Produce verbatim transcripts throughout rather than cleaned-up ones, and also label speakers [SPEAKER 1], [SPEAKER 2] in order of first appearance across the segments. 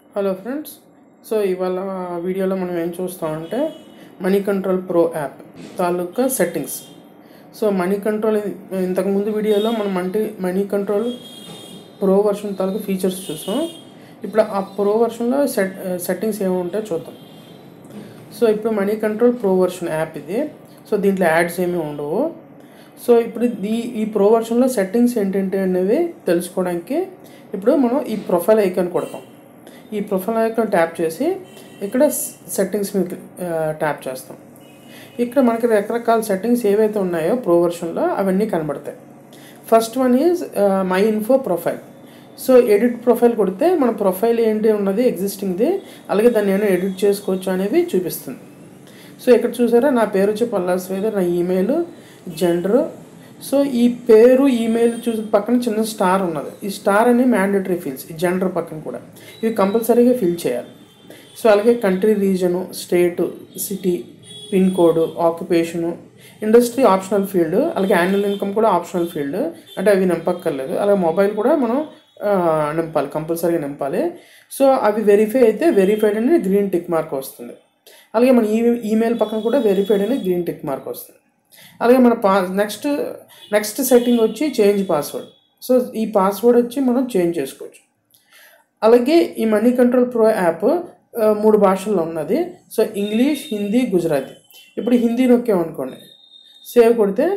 [SPEAKER 1] Hello friends, so ఇవాళ వీడియోలో మనం ఏం చూస్తామంటే మనీ కంట్రోల్ ప్రో యాప్ తాలూకా సెట్టింగ్స్. సో మనీ కంట్రోల్ ఇంతకుముందు వీడియోలో మనం అంటే మనీ కంట్రోల్ ప్రో వర్షన్ తాలూకా ఫీచర్స్ చూసాం. ఇప్పుడు ఆ ప్రో వర్షన్లో సెట్ సెట్టింగ్స్ ఏమి ఉంటాయో చూద్దాం. సో ఇప్పుడు Moneycontrol pro version app ఇది. సో దీంట్లో యాడ్స్ ఏమీ ఉండవు. సో ఇప్పుడు ఈ ఈ ప్రో వర్షన్లో సెట్టింగ్స్ ఏంటంటే అనేవి తెలుసుకోవడానికి ఇప్పుడు మనం ఈ ప్రొఫైల్ ఐకాన్ కొడతాం. ఈ ప్రొఫైల్ ఐకాన్ ట్యాప్ చేసి ఇక్కడ సెట్టింగ్స్ మీద ట్యాప్ చేస్తాం. ఇక్కడ మనకి రకరకాల సెట్టింగ్స్ ఏవైతే ఉన్నాయో ప్రో వర్షన్లో అవన్నీ కనబడతాయి. First one is my info profile. So edit profile కొడితే మన ప్రొఫైల్ ఏంటి ఉన్నది ఎగ్జిస్టింగ్ది, అలాగే దాన్ని ఏమైనా ఎడిట్ చేసుకోవచ్చు అనేవి చూపిస్తుంది. సో ఇక్కడ చూసారా, నా పేరు వచ్చి పల్లాశ్వేదర్, నా ఈమెయిల్, జెండరు. సో ఈ పేరు ఈమెయిల్ చూసి పక్కన చిన్న స్టార్ ఉన్నది. ఈ స్టార్ అని మ్యాండేటరీ ఫీల్డ్స్, ఈ జెండర్ పక్కన కూడా ఇవి కంపల్సరీగా ఫిల్ చేయాలి. సో అలాగే country, region, state, city, pin code, occupation, industry optional field, అలాగే యాన్యువల్ ఇన్కమ్ కూడా ఆప్షనల్ ఫీల్డ్, అంటే అవి నింపక్కర్లేదు. అలాగే మొబైల్ కూడా మనం నింపాలి, కంపల్సరీగా నింపాలి. సో అవి వెరిఫై అయితే వెరిఫైడ్ అని గ్రీన్ టిక్ మార్క్ వస్తుంది. అలాగే మన ఈ ఈమెయిల్ పక్కన కూడా వెరిఫైడ్ అని గ్రీన్ టిక్ మార్క్ వస్తుంది. అలాగే మన పా నెక్స్ట్ నెక్స్ట్ సెట్టింగ్ వచ్చి చేంజ్ పాస్వర్డ్. సో ఈ పాస్వర్డ్ వచ్చి మనం చేంజ్ చేసుకోవచ్చు. అలాగే ఈ మనీ కంట్రోల్ ప్రో యాప్ మూడు భాషల్లో ఉన్నది. So English, Hindi, Gujarati. ఇప్పుడు హిందీ నొక్కామనుకోండి, సేవ్ కొడితే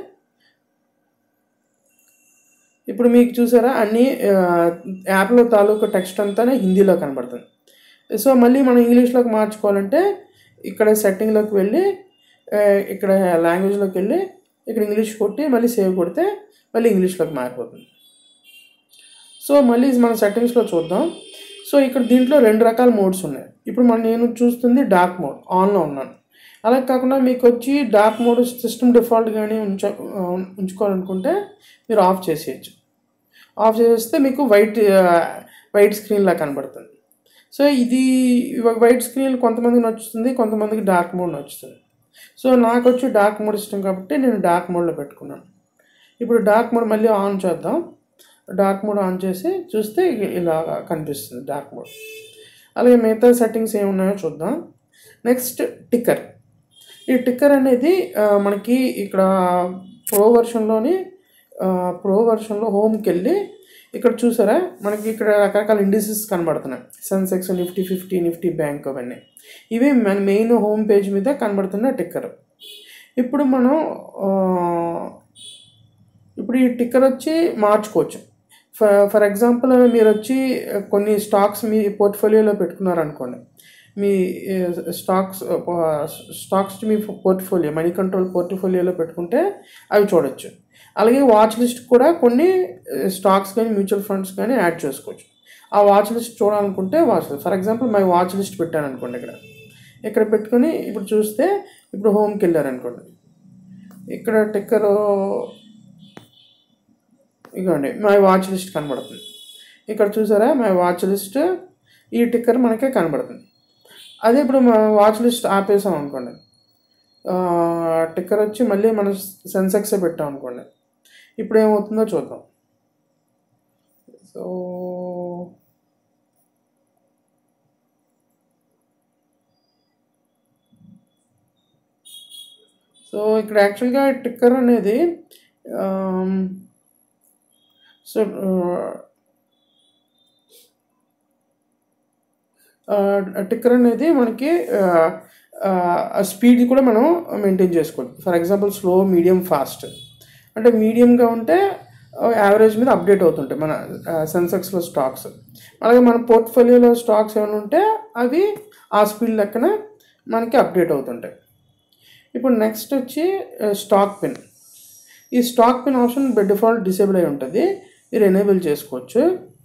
[SPEAKER 1] ఇప్పుడు మీకు చూసారా అన్ని యాప్లో తాలూకు టెక్స్ట్ అంతా హిందీలో కనబడుతుంది. సో మళ్ళీ మనం ఇంగ్లీష్లోకి మార్చుకోవాలంటే ఇక్కడ సెట్టింగ్లోకి వెళ్ళి ఇక్కడ లాంగ్వేజ్లోకి వెళ్ళి ఇక్కడ ఇంగ్లీష్ కొట్టి మళ్ళీ సేవ్ కొడితే మళ్ళీ ఇంగ్లీష్లోకి మారిపోతుంది. సో మళ్ళీ మన సెట్టింగ్స్లో చూద్దాం. సో ఇక్కడ దీంట్లో రెండు రకాల మోడ్స్ ఉన్నాయి. ఇప్పుడు మనం నేను చూస్తుంది డార్క్ మోడ్, ఆన్లో ఉన్నాను. అలాగే కాకుండా మీకు వచ్చి డార్క్ మోడ్ సిస్టమ్ డిఫాల్ట్ కానీ ఉంచ ఉంచుకోవాలనుకుంటే మీరు ఆఫ్ చేసేయచ్చు. ఆఫ్ చేసేస్తే మీకు వైట్ వైట్ స్క్రీన్లా కనబడుతుంది. సో ఇది వైట్ స్క్రీన్ కొంతమందికి నచ్చుతుంది, కొంతమందికి డార్క్ మోడ్ నచ్చుతుంది. సో నాకు వచ్చి డార్క్ మోడ్ ఇష్టం కాబట్టి నేను డార్క్ మోడ్లో పెట్టుకున్నాను. ఇప్పుడు డార్క్ మోడ్ మళ్ళీ ఆన్ చేద్దాం. డార్క్ మోడ్ ఆన్ చేసి చూస్తే ఇలా కనిపిస్తుంది డార్క్ మోడ్. అలాగే మిగతా సెట్టింగ్స్ ఏమున్నాయో చూద్దాం. Next ticker. ఈ టిక్కర్ అనేది మనకి ఇక్కడ ప్రో వర్షన్లోని ప్రో వర్షన్లో హోమ్కి వెళ్ళి ఇక్కడ చూసారా మనకి ఇక్కడ రకరకాల ఇండిసెస్ కనబడుతున్నాయి. సెన్సెక్స్, నిఫ్టీ ఫిఫ్టీ, నిఫ్టీ బ్యాంక్, అవన్నీ ఇవి మన మెయిన్ హోమ్ పేజ్ మీద కనబడుతున్న టిక్కర్. ఇప్పుడు మనం ఇప్పుడు ఈ టిక్కర్ వచ్చి మార్చుకోవచ్చు. ఫర్ ఫర్ ఎగ్జాంపుల్ మీరు వచ్చి కొన్ని స్టాక్స్ మీ పోర్ట్ఫోలియోలో పెట్టుకున్నారనుకోండి. మీ స్టాక్స్ స్టాక్స్ మీ పోర్ట్ఫోలియో మనీ కంట్రోల్ పోర్ట్ఫోలియోలో పెట్టుకుంటే అవి చూడొచ్చు. అలాగే వాచ్ లిస్ట్ కూడా కొన్ని స్టాక్స్ కానీ మ్యూచువల్ ఫండ్స్ కానీ యాడ్ చేసుకోవచ్చు. ఆ వాచ్ లిస్ట్ చూడాలనుకుంటే watch list, for example my watch list పెట్టాను అనుకోండి. ఇక్కడ ఇక్కడ పెట్టుకొని ఇప్పుడు చూస్తే ఇప్పుడు హోమ్కి వెళ్ళారనుకోండి. ఇక్కడ టిక్కర్ ఇదిగోండి మై వాచ్ లిస్ట్ కనబడుతుంది. ఇక్కడ చూసారా మై వాచ్ లిస్ట్, ఈ టిక్కర్ మనకే కనబడుతుంది. అదే ఇప్పుడు మా వాచ్ లిస్ట్ ఆపేసాం అనుకోండి, టిక్కర్ వచ్చి మళ్ళీ మనం సెన్సెక్సే పెట్టాం అనుకోండి. ఇప్పుడు ఏమవుతుందో చూద్దాం. సో సో ఇక్కడ యాక్చువల్గా టిక్కర్ అనేది సో టిక్కర్ అనేది మనకి స్పీడ్ కూడా మనం మెయింటైన్ చేసుకోవచ్చు. For example slow, medium, fast. అంటే మీడియంగా ఉంటే యావరేజ్ మీద అప్డేట్ అవుతుంటాయి మన సెన్సెక్స్లో స్టాక్స్. అలాగే మన పోర్ట్ఫోలియోలో స్టాక్స్ ఏమైనా ఉంటే అవి ఆ స్పీడ్ లెక్కన మనకి అప్డేట్ అవుతుంటాయి. ఇప్పుడు నెక్స్ట్ వచ్చి స్టాక్ పిన్. ఈ stock pin option by default disable అయి ఉంటుంది, మీరు ఎనేబుల్ చేసుకోవచ్చు.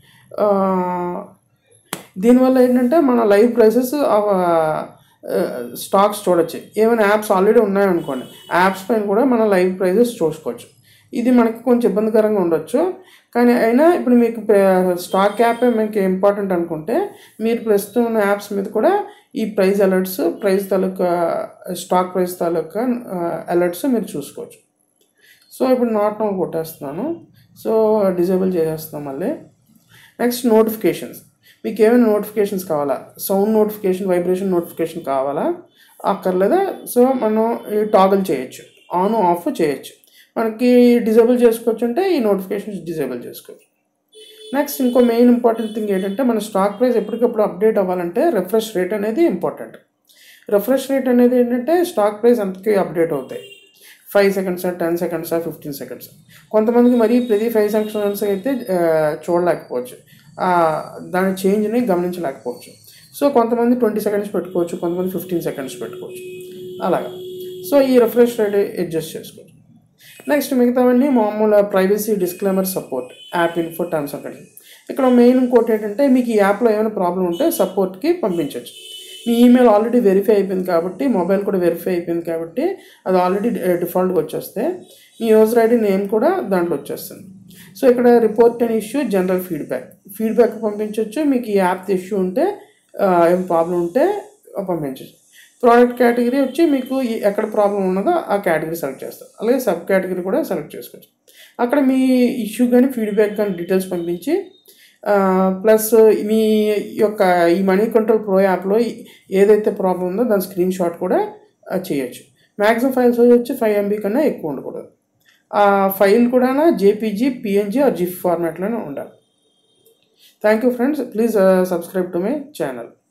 [SPEAKER 1] దీనివల్ల ఏంటంటే మన లైవ్ ప్రైసెస్ స్టాక్స్ చూడొచ్చు. ఏమైనా యాప్స్ ఆల్రెడీ ఉన్నాయనుకోండి, యాప్స్ పైన కూడా మన లైవ్ ప్రైసెస్ చూసుకోవచ్చు. ఇది మనకి కొంచెం ఇబ్బందికరంగా ఉండొచ్చు, కానీ అయినా ఇప్పుడు మీకు స్టాక్ యాపే మీకు ఇంపార్టెంట్ అనుకుంటే మీరు ప్రస్తుతం ఉన్న యాప్స్ మీద కూడా ఈ ప్రైస్ అలర్ట్స్, ప్రైస్ తాలూకా స్టాక్ ప్రైస్ తాలూకా అలర్ట్స్ మీరు చూసుకోవచ్చు. సో ఇప్పుడు నాట్ నౌ కొట్టేస్తున్నాను. సో డిజేబుల్ చేసేస్తున్నాం మళ్ళీ. Next notifications. మీకు ఏమైనా నోటిఫికేషన్స్ కావాలా, సౌండ్ నోటిఫికేషన్, వైబ్రేషన్ నోటిఫికేషన్ కావాలా, అక్కర్లేదా? సో మనం టాగల్ చేయొచ్చు, ఆన్ ఆఫ్ చేయొచ్చు. మనకి డిజేబుల్ చేసుకోవచ్చు అంటే ఈ నోటిఫికేషన్స్ డిజేబుల్ చేసుకోవచ్చు. నెక్స్ట్ ఇంకో మెయిన్ ఇంపార్టెంట్ థింగ్ ఏంటంటే మన స్టాక్ ప్రైస్ ఎప్పటికప్పుడు అప్డేట్ అవ్వాలంటే రిఫ్రెష్ రేట్ అనేది ఇంపార్టెంట్. రిఫ్రెష్ రేట్ అనేది ఏంటంటే స్టాక్ ప్రైస్ అంతకి అప్డేట్ అవుతాయి. Five seconds ten seconds fifteen seconds. కొంతమందికి మరీ ప్రతి ఫైవ్ సెకండ్స్ అయితే చూడలేకపోవచ్చు, దాని చేంజ్ని గమనించలేకపోవచ్చు. సో కొంతమంది ట్వంటీ సెకండ్స్ పెట్టుకోవచ్చు, కొంతమంది ఫిఫ్టీన్ సెకండ్స్ పెట్టుకోవచ్చు అలాగా. సో ఈ రిఫ్రెష్ రేట్ అడ్జస్ట్ చేసుకోవచ్చు. నెక్స్ట్ మిగతావన్నీ మామూలు privacy, disclaimer, support, app info, terms and conditions. ఇక్కడ మెయిన్ ఇంకోటి ఏంటంటే మీకు ఈ యాప్లో ఏమైనా ప్రాబ్లం ఉంటే సపోర్ట్కి పంపించవచ్చు. మీ ఈమెయిల్ ఆల్రెడీ వెరిఫై అయిపోయింది కాబట్టి, మొబైల్ కూడా వెరిఫై అయిపోయింది కాబట్టి అది ఆల్రెడీ డిఫాల్ట్గా వచ్చేస్తే మీ యూజర్ ఐడి నేమ్ కూడా దాంట్లో వచ్చేస్తుంది. సో ఇక్కడ report and issue, general feedback feedback పంపించవచ్చు. మీకు ఈ యాప్ ఇష్యూ ఉంటే, ఏం ప్రాబ్లం ఉంటే పంపించవచ్చు. ప్రోడక్ట్ కేటగిరీ వచ్చి మీకు ఎక్కడ ప్రాబ్లం ఉన్నదో ఆ కేటగిరీ సెలెక్ట్ చేస్తారు. అలాగే సబ్ కేటగిరీ కూడా సెలెక్ట్ చేసుకోవచ్చు. అక్కడ మీ ఇష్యూ కానీ ఫీడ్బ్యాక్ కానీ డీటెయిల్స్ పంపించి, ప్లస్ మీ యొక్క ఈ మనీ కంట్రోల్ ప్రో యాప్లో ఏదైతే ప్రాబ్లం ఉందో దాని స్క్రీన్ షాట్ కూడా చేయొచ్చు. మ్యాక్సిమం ఫైల్ సైజ్ వచ్చి ఫైవ్ ఎంబీ కన్నా ఎక్కువ ఉండకూడదు. ఆ ఫైల్ కూడా జేపీజీ, పిఎన్జీ ఆర్ జిఫ్ ఫార్మాట్లోనే ఉండాలి. Thank you friends, please subscribe to my channel.